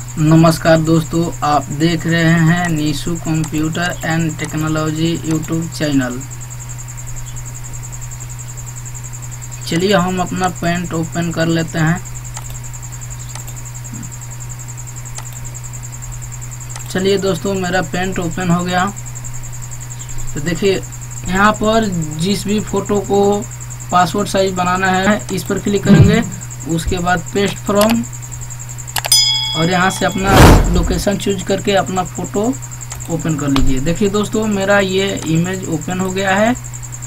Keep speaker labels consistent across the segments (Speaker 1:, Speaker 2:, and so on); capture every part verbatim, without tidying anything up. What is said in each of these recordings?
Speaker 1: नमस्कार दोस्तों, आप देख रहे हैं Neeshu computer and technology YouTube channel. चलिए हम अपना पेंट ओपन कर लेते हैं। चलिए दोस्तों, मेरा पेंट ओपन हो गया। तो देखिए यहाँ पर जिस भी फोटो को पासवर्ड साइज बनाना है इस पर क्लिक करेंगे, उसके बाद पेस्ट फ्रॉम और यहाँ से अपना लोकेशन चूज करके अपना फोटो ओपन कर लीजिए। देखिए दोस्तों, मेरा ये इमेज ओपन हो गया है।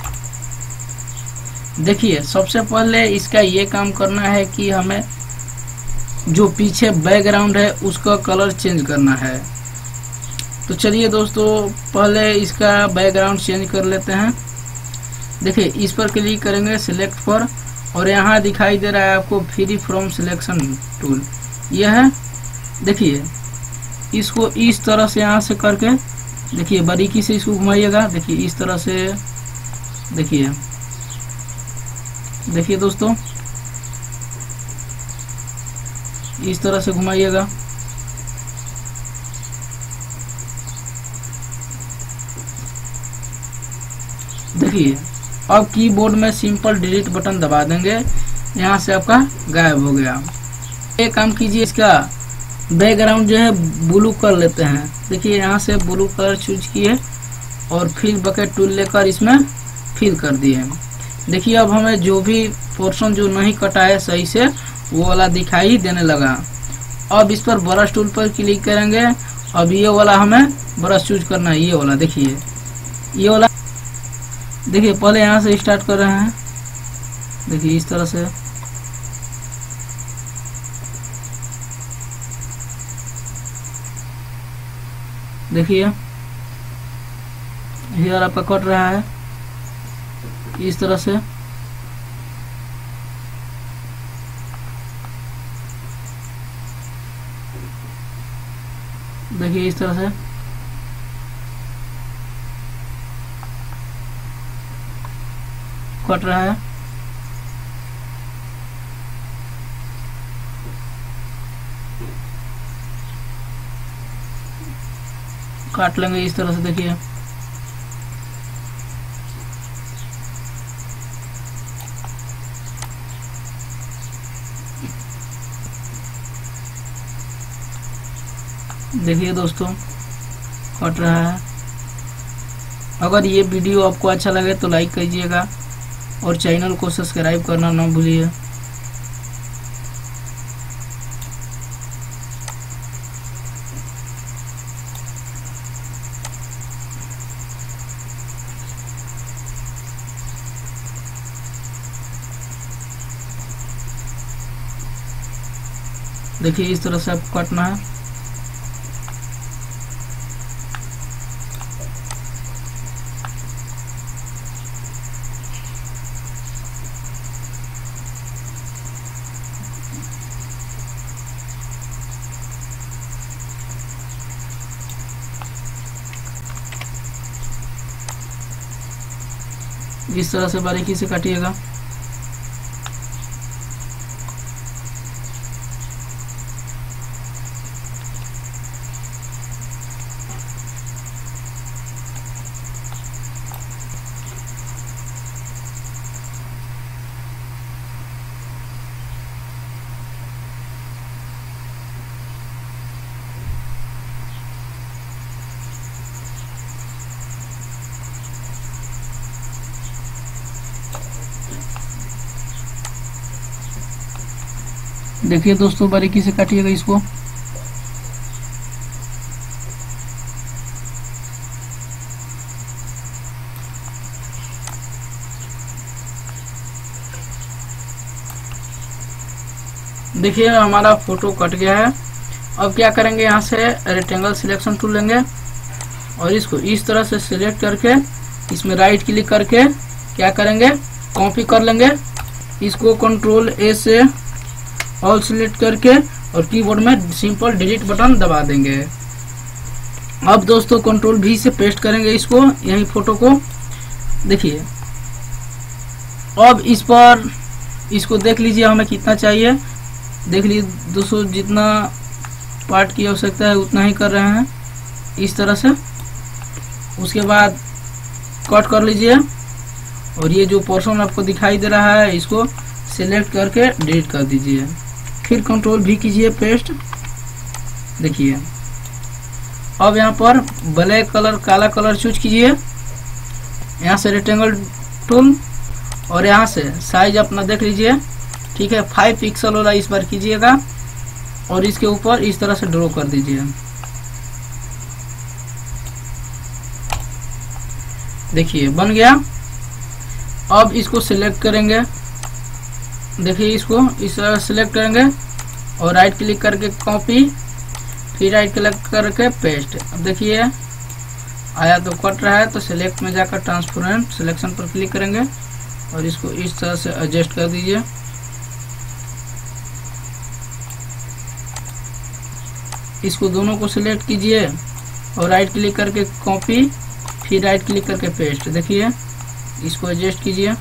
Speaker 1: देखिए सबसे पहले इसका ये काम करना है कि हमें जो पीछे बैकग्राउंड है उसका कलर चेंज करना है। तो चलिए दोस्तों, पहले इसका बैकग्राउंड चेंज कर लेते हैं। देखिए इस पर क्लिक करेंगे, सिलेक्ट पर, और यहाँ दिखाई दे रहा है आपको फ्री फ्रॉम सिलेक्शन टूल। यह है, देखिए इसको इस तरह से यहाँ से करके देखिए बारीकी से इसको घुमाइएगा। देखिए इस तरह से, देखिए देखिए दोस्तों इस तरह से घुमाइएगा। देखिए अब कीबोर्ड में सिंपल डिलीट बटन दबा देंगे, यहाँ से आपका गायब हो गया। एक काम कीजिए, इसका बैकग्राउंड जो है ब्लू कर लेते हैं। देखिए यहाँ से ब्लू कलर चूज किए और फिल बकेट टूल लेकर इसमें फिल कर दिए। देखिए अब हमें जो भी पोर्शन जो नहीं कटा है सही से वो वाला दिखाई देने लगा। अब इस पर ब्रश टूल पर क्लिक करेंगे। अब ये वाला हमें ब्रश चूज करना है, ये वाला। देखिए ये वाला, देखिए पहले यहाँ से स्टार्ट कर रहे हैं। देखिए इस तरह से, देखिए हेयर आपका कट रहा है इस तरह से। देखिए इस तरह से कट रहा है। काट लेंगे इस तरह से। देखिए देखिए दोस्तों कट रहा है। अगर ये वीडियो आपको अच्छा लगे तो लाइक कीजिएगा और चैनल को सब्सक्राइब करना ना भूलिए। देखिए इस तरह से आपको काटना है। इस तरह से बारीकी से काटिएगा। देखिए दोस्तों बारीकी से काटिएगा इसको। देखिए हमारा फोटो कट गया है। अब क्या करेंगे, यहाँ से रेक्टेंगल सिलेक्शन टूल लेंगे और इसको इस तरह से सिलेक्ट करके इसमें राइट क्लिक करके क्या करेंगे, कॉपी कर लेंगे। इसको कंट्रोल ए से ऑल सिलेक्ट करके और कीबोर्ड में सिंपल डिलीट बटन दबा देंगे। अब दोस्तों कंट्रोल भी से पेस्ट करेंगे इसको, यही फोटो को। देखिए अब इस पर इसको देख लीजिए हमें कितना चाहिए। देख लीजिए दोस्तों, जितना पार्ट की आवश्यकता है उतना ही कर रहे हैं, इस तरह से। उसके बाद कट कर लीजिए और ये जो पोर्शन आपको दिखाई दे रहा है इसको सिलेक्ट करके डिलीट कर दीजिए। फिर कंट्रोल भी कीजिए, पेस्ट। देखिए अब यहाँ पर ब्लैक कलर, काला कलर चूज कीजिए, यहाँ से रेक्टेंगल टूल और यहाँ से साइज अपना देख लीजिए, ठीक है। फाइव पिक्सल वाला इस बार कीजिएगा और इसके ऊपर इस तरह से ड्रॉ कर दीजिए। देखिए बन गया। अब इसको सिलेक्ट करेंगे, देखिए इसको इस तरह सिलेक्ट करेंगे और राइट क्लिक करके कॉपी, फिर राइट क्लिक करके पेस्ट। अब देखिए आया तो कट रहा है, तो सिलेक्ट में जाकर ट्रांसपेरेंट सिलेक्शन पर क्लिक करेंगे और इसको इस तरह से एडजस्ट कर दीजिए। इसको दोनों को सिलेक्ट कीजिए और राइट क्लिक करके कॉपी, फिर राइट क्लिक करके पेस्ट। देखिए इसको एडजस्ट कीजिए।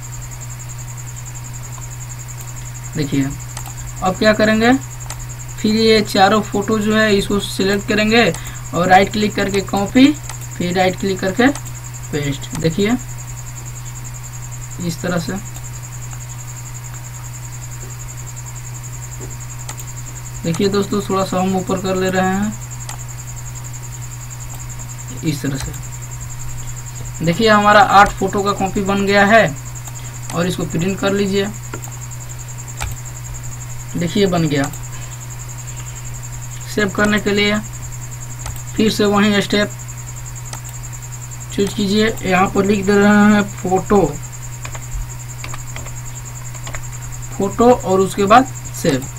Speaker 1: देखिए अब क्या करेंगे, फिर ये चारों फोटो जो है इसको सिलेक्ट करेंगे और राइट क्लिक करके कॉपी, फिर राइट क्लिक करके पेस्ट। देखिए इस तरह से। देखिए दोस्तों थोड़ा सा हम ऊपर कर ले रहे हैं, इस तरह से। देखिए हमारा आठ फोटो का कॉपी बन गया है और इसको प्रिंट कर लीजिए। देखिए बन गया। सेव करने के लिए फिर से वही स्टेप चूज कीजिए, यहाँ पर लिख दे रहे हैं फोटो, फोटो और उसके बाद सेव।